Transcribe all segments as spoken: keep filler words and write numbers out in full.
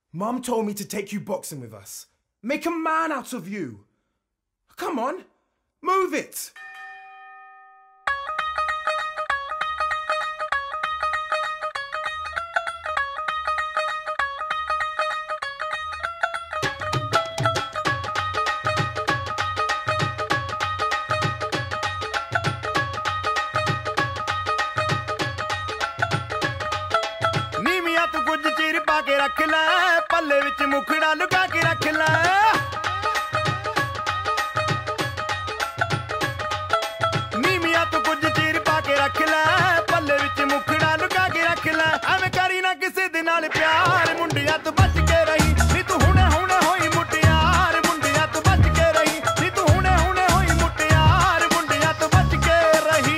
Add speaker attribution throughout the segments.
Speaker 1: Mum told me to take you boxing with us. Make a man out of you. Come on, move it.
Speaker 2: के रख लै पल्ले विच मुखड़ा लुका के रख लै नीमिया तू कुछ चीर पा के रख लै पल्ले विच मुखड़ा लुका के रख लै एवें करी ना किसे दे नाल प्यार मुंडिया तू बच के रही नी तू हुणे हुणे होई मुटियार मुंडिया तू बच के रही नी तू हुणे हुणे होई मुटियार मुंडिया तू बच के रही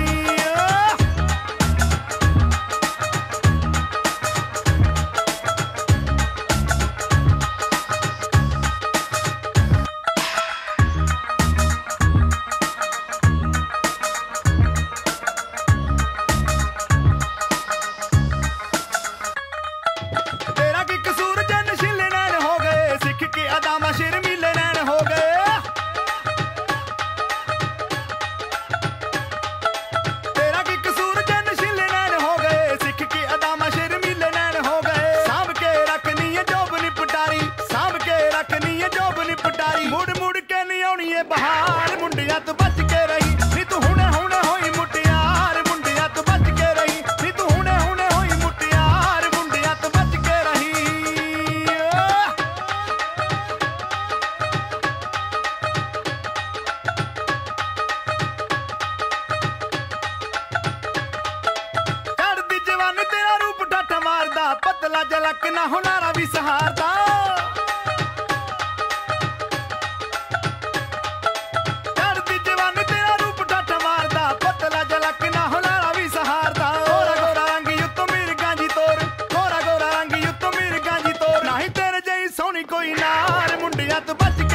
Speaker 2: बहार मुंडिया तू बच के रही नी तू हुणे हुणे होई मुटियार मुंडिया तू बच के रही नी तू हुणे हुणे होई मुटियार मुंडिया तू बच के रही कर दी जवानी तेरा रूप ठाठ मारदा पतला जलक ना हुनारा भी सहारदा कोई नार मुंडिया तू बच